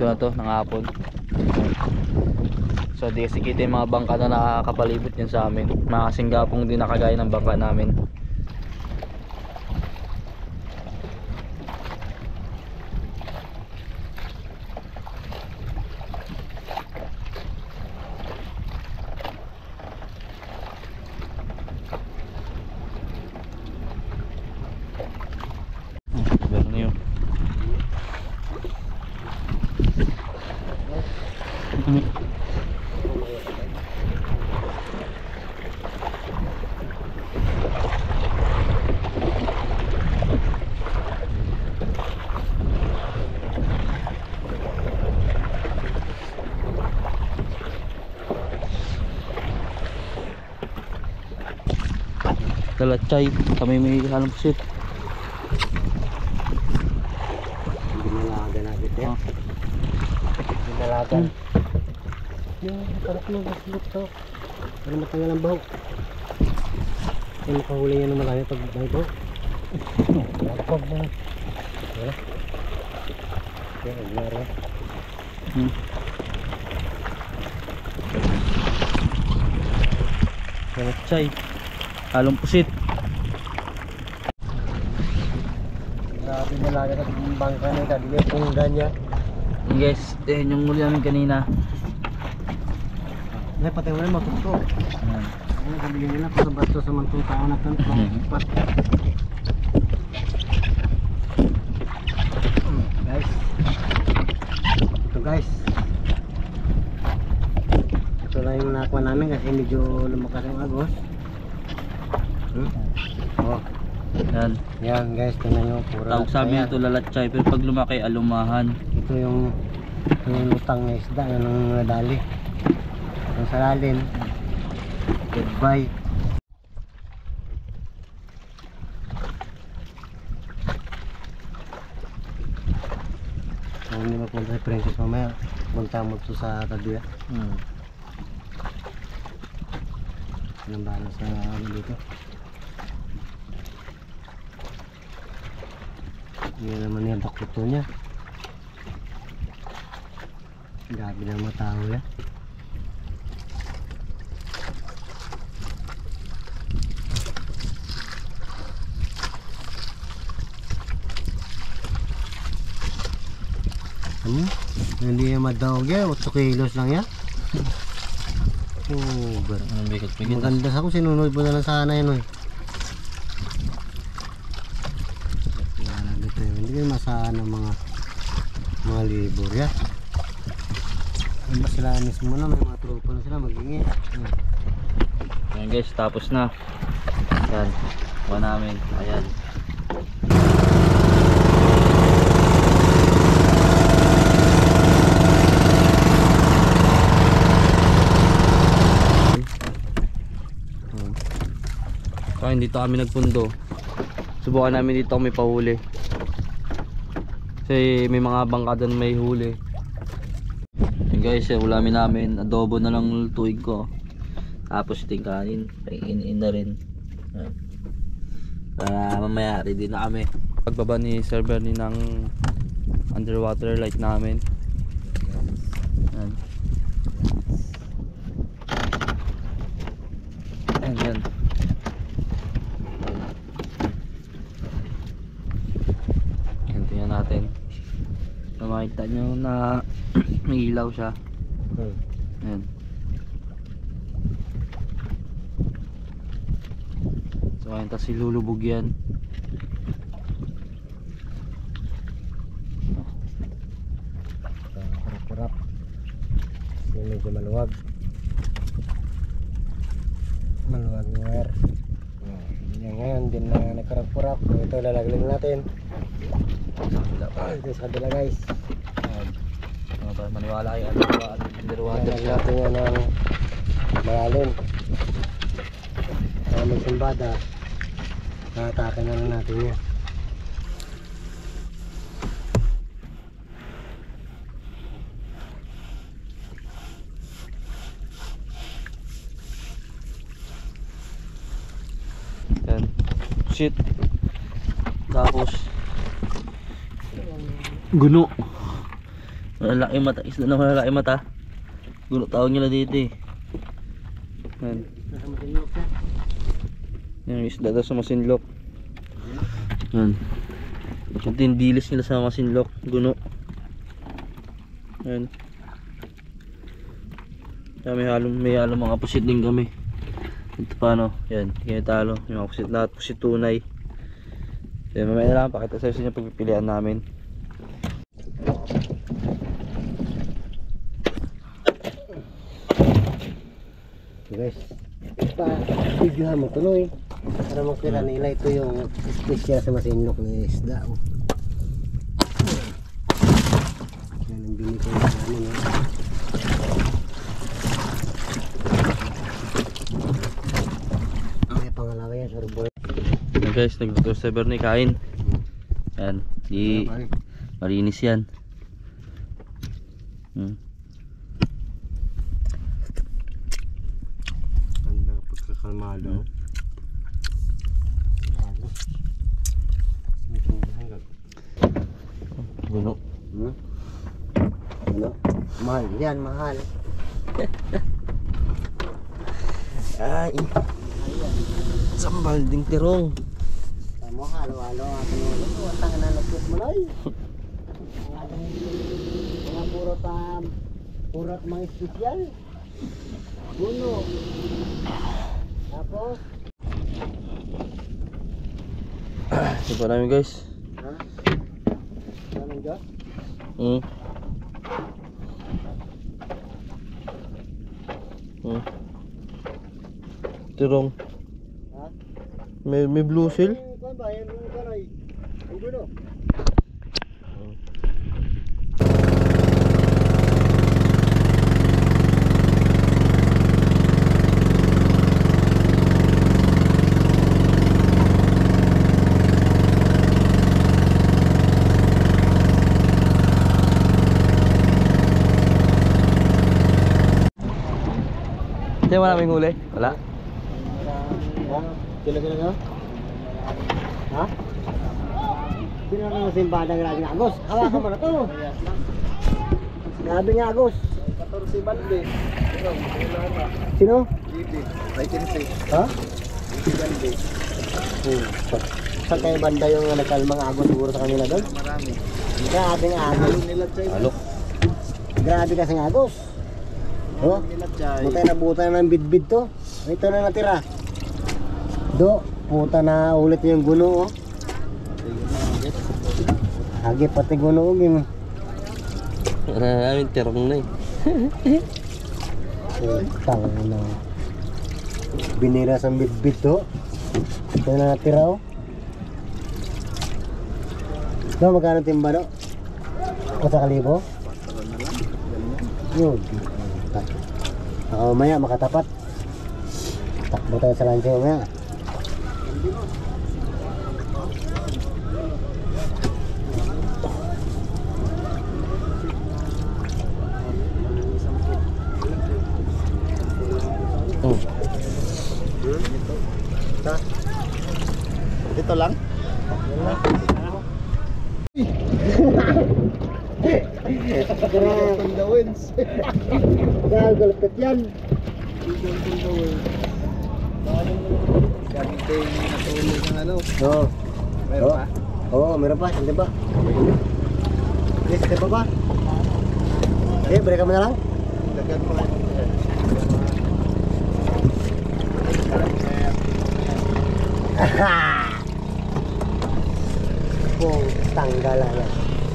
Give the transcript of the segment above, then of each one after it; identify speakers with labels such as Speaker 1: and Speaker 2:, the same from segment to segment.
Speaker 1: na to ng hapon. So di kasi kita yung mga bangka na nakakapalibot yan sa amin. Mga singgapong din nakagaya ng bangka namin. Dalachay, kami may halong pusit.
Speaker 2: Ginalaga natin yan. Ginalaga. Yung parang nasulot to. Para matanggal ang baho. Yung makahuli yan ng malaki pag baho. Pag baho. Wala. Kaya naglaro.
Speaker 1: Dalachay, halong pusit.
Speaker 2: Grabe nalaga sa bangka na ito. Dili pong ganya.
Speaker 1: Guys, yung muli namin kanina.
Speaker 2: Ay, patay mo na matuto.
Speaker 1: Ayan.
Speaker 2: Ano, kabili nila kung sa basto sa mantong tao na ito. Guys. Ito guys. Ito lang yung nakuha namin kasi medyo lumakas yung agos. Oh.
Speaker 1: Yan.
Speaker 2: Yan guys, tingnan nyo.
Speaker 1: Tawag sa amin ito lalatchay, pero pag lumaki alumahan.
Speaker 2: Ito yung lutang na isda na nang nadali. Yung sa lalim. Goodbye. Kung hindi mapunta sa Princess mamaya, punta mo ito sa Tadia. Nambala sa ano dito. Yan naman yung bakuto niya. Grabe na mga tao yan. Hindi yan madawag yan, 8 kilos lang yan. Oh,
Speaker 1: Bigat-bigat.
Speaker 2: maganda sa kung sinunod mo na lang sana yun. Hindi kayo masaan ng mga libur yan. Ano ba sila mismo na, may mga tropa na sila magingi.
Speaker 1: Ayan guys, tapos na. Ayan, kuha namin. Ayan. Kaya dito kami nagpundo. Subukan namin dito kami pahuli. Kasi may mga bangka doon may huli. Ayan guys, yung ulamin namin, adobo na lang lutuin ko. Tapos ito yung kanin, in na rin. Para mamaya ready na kami. Pagbaba ni Sir Bernie ng underwater light namin. Ayan. Ayan. Tingnan natin. Makikita nyo na may ilaw siya. Ayan. So ayun, tapos ilulubog yan.
Speaker 2: Kurap-kurap. Kasi medyo maluwag. Maluwag yung wire. Yan ngayon, din na nagkurap-kurap. Ito lalaglag natin. Ito sa kabila guys.
Speaker 1: Para maniwala kayo underwater
Speaker 2: Lalaglag
Speaker 1: siya.
Speaker 2: natin yan ng malalim. Para magsimbada, nakatake na lang natin yan.
Speaker 1: Yan. Shit. Tapos guno. Malalaki mata, isda na malalaki mata. Gulo tawag nila dito eh. Yan.
Speaker 2: Nasa masinlok yan.
Speaker 1: Yung isda daw sa masinlok. Yan. Ito yung dilis nila sa masinlok. Guno. Yan. Yan, may halong mga pusit din kami. Ito pa no. Yan. Kaya talo. Yung mga pusit lahat. Pusit tunay. Yan, mamaya na lang. Pakita sa inyo pagpipilian namin.
Speaker 2: Okay guys. Pa-videohan mo tuloy. Para makita nila ito yung special sa masinlok na isda. Yan ang bili ko sa amin. May pangalawa yan, surboy.
Speaker 1: Yan guys, nagluto sa Bernie kain. Yan, di malinis yan.
Speaker 2: Ganda pagkakalmado.
Speaker 1: Guno.
Speaker 2: Ano? Mahal yan, mahal.
Speaker 1: Ay, sambal ding tirong.
Speaker 2: Kamu halo-halo ako nung tangan na lupot mo na mga puro mga espesyal. Guno. Tapos
Speaker 1: Ito pa namin guys.
Speaker 2: ha? Anong Diyos?
Speaker 1: Tirong.
Speaker 2: Ha?
Speaker 1: May blue seal.
Speaker 2: Kung ba, yung karay. Ang guno.
Speaker 1: Hindi mo namin huli? Wala?
Speaker 2: Kilo nga? Ha? Sino na ng simbada ng grabe nga Agos? Hawakan mo na to. Grabe nga Agos.
Speaker 3: 14 balde.
Speaker 2: Sino?
Speaker 3: Bibi. May 15.
Speaker 2: Ha?
Speaker 3: Bibi balde.
Speaker 2: Saan kayo banda yung nagkalmang Agos siguro sa kanila doon?
Speaker 3: Marami.
Speaker 2: Grabe nga Agos.
Speaker 3: Halong nila chay.
Speaker 1: Alok.
Speaker 2: Grabe kasi nga Agos. Oh,
Speaker 3: Halong nila chay.
Speaker 2: butay na buta na ng bidbid to. Ito na natira. Do, puta na ulit yung guno oh. Hagip pati guno yung
Speaker 1: Namin tirong na eh.
Speaker 2: tang na binira sa bidbid to. Ito na natira oh. Do, magkano timba do? 4,000? Yun. Maya makatapat. Takbo tayo sa lancho maya.
Speaker 3: Dito lang.
Speaker 2: Grabe.
Speaker 3: From the winds.
Speaker 2: Galgalpit yan.
Speaker 3: From the winds. Gamit kayo yung natulog ng ano.
Speaker 2: Oo.
Speaker 3: Meron pa?
Speaker 2: Oo, meron pa. Hindi ba? Yes, hindi pa ba? Eh, balik mo na lang.
Speaker 3: Dagan mo lang.
Speaker 2: Pong tanggalan yan.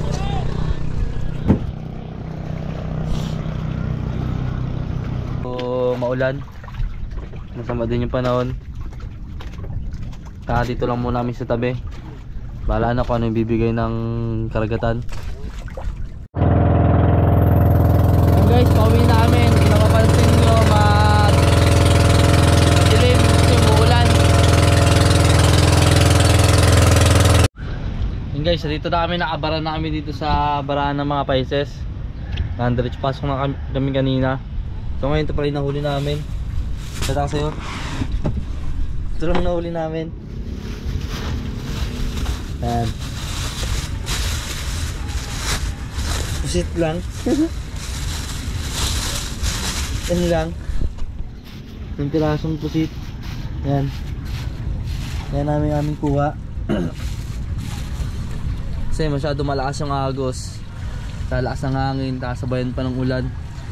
Speaker 1: So, maulan. Masama din yung panahon. Kaya dito lang muna kami sa tabi. Bahala na kung ano yung bibigay ng karagatan. Yan guys, pauwi na kami. Hindi na mapansin nyo madilim kasi umuulan. Yan guys, dito na kami, nakabara na kami dito sa baraan ng mga paises. Nandretch pasok na kami kanina. So ngayon ito pala yung nahuli namin. Sada ka sa'yo. Ito lang nahuli namin. Yan. pusit lang. Yan lang. Yung pirasong pusit. Yan. Yan namin aming kuha. Kasi masyado malakas yung agos. Talakas ng hangin, kasabayan pa ng ulan.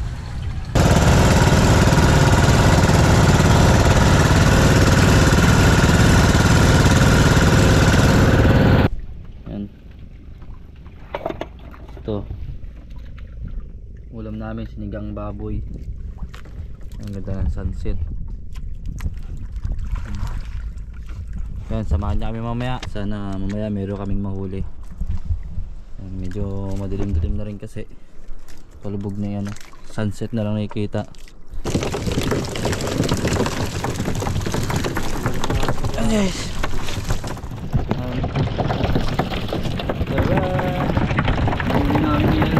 Speaker 1: Yan. Ito. Ulam namin, sinigang baboy. Ang ganda ng sunset. Yan, samahan niya kami mamaya. Sana mamaya meron kaming mahuli. Yan, medyo madilim-dilim na rin kasi palubog na yan. Sunset na lang nakikita. Yan guys. Tara. Mahuli namin yan.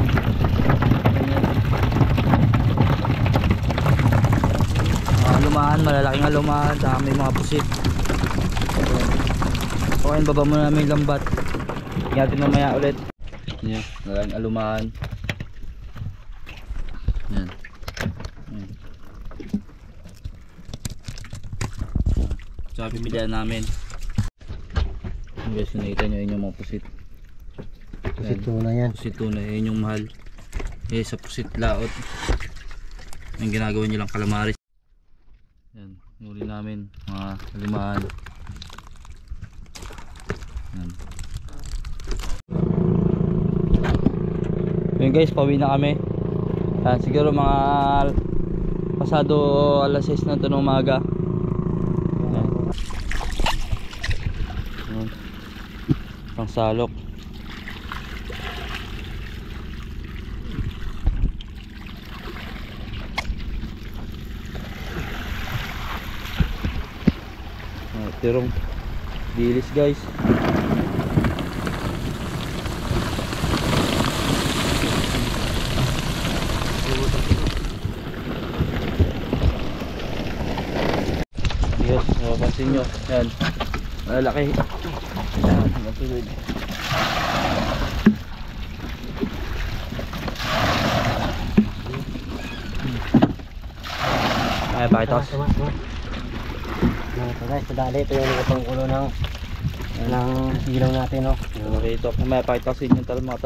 Speaker 1: Alumahan, malalaking alumahan. Saka may mga pusit. Okay, baba muna namin yung lambat. Ingatin mamaya ulit. Yan, malaking alumahan. Yan. Yan. Tsaka pipilihan namin. Yung guys, nakita nyo yun yung mga pusit.
Speaker 2: Pusit tuna yan.
Speaker 1: Pusit tuna, yun yung mahal. Eh, sa pusit laot. Yung ginagawa nyo lang calamaris. Yan, huli namin mga alumahan. Yan. Yun guys, pauwi na kami. Siguro mga pasado alas 6 na ito ng umaga. Yan. Yan. Pang salok. Tirong dilis guys. Yes, mapapansin nyo. Yan, malalaki. Yan, matulid. Ay, pakita ko.
Speaker 2: Ito guys, sadali. Ito yung itong ulo ng ilaw natin, no?
Speaker 1: Okay, ito. May pakita ko sa inyo talamata.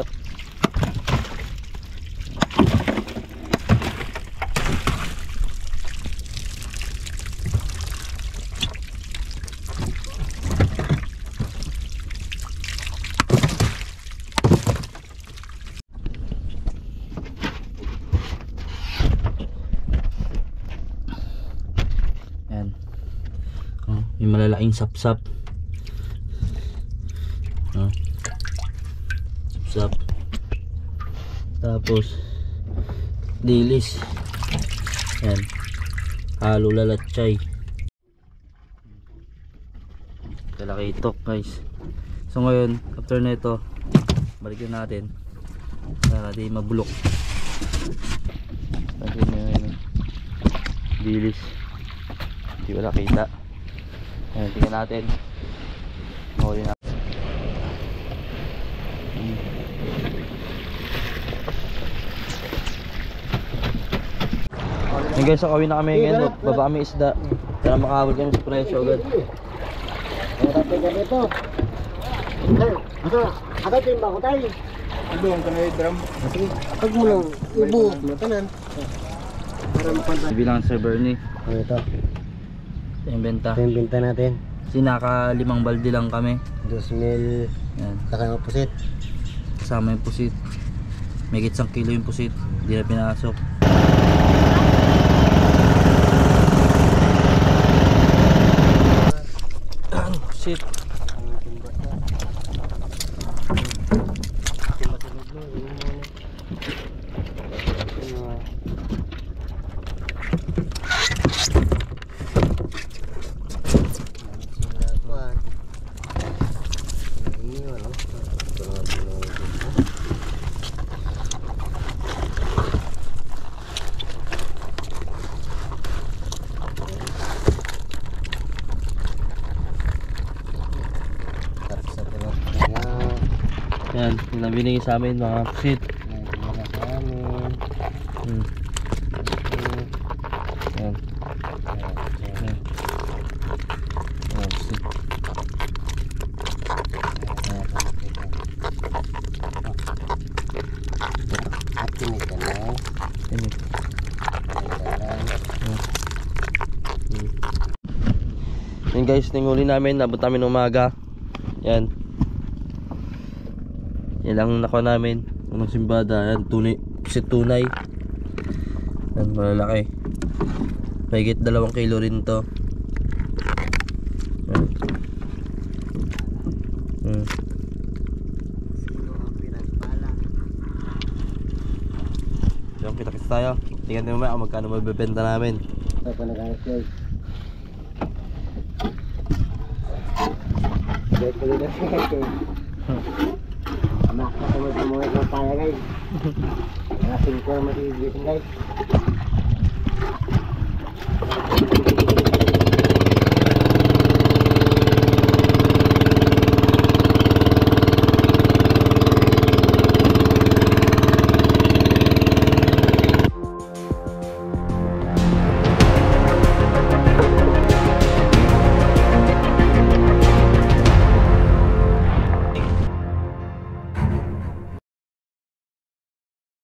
Speaker 1: Yan. Oh, yung malalaking sapsap. Oh. Sapsap. Tapos dilis. Yan. Halo lalatchay. Kalaki itok guys. So ngayon, after na ito, balikin natin para di mabulok. Lagi na yun. Dilis. Hindi wala kita. Ayan, tingnan natin. Mahuli na. Ayan guys, so kawin na kami ngayon. Baba kami isda. Para makahawal kami sa presyo agad.
Speaker 2: Ang rapi ka dito. Agad yung bako tayo.
Speaker 3: Doon ka na yung drum.
Speaker 2: Sige, pag mo lang ibuhos mo tanan. Para mapantay.
Speaker 1: Bilang Sir Bernie.
Speaker 2: Ano ito?
Speaker 1: Ito yung benta.
Speaker 2: Ito yung binta natin.
Speaker 1: Sinaka 5 balde lang kami.
Speaker 2: 2,000.
Speaker 1: Yan.
Speaker 2: Saka yung pusit.
Speaker 1: Kasama yung pusit. May 1 kilo yung pusit. Hindi na pinasok. Ano pusit? Yan, yung binigay sa amin mga pusit. Yan guys, ninguli namin, nabot namin umaga. Yan. Yan lang nakuha namin. Unang simbada, yan, tunay. Yan, malalaki. Mahigit 2 kilo rin to. Yan. So, kita-kits tayo. Tingnan nyo mamaya kung magkano mabibenta namin.
Speaker 2: Ito pa nag-anas guys. Guys, kulitas guys. Amak na tumulong ng kaya guys. Mga 5 na matigisin guys.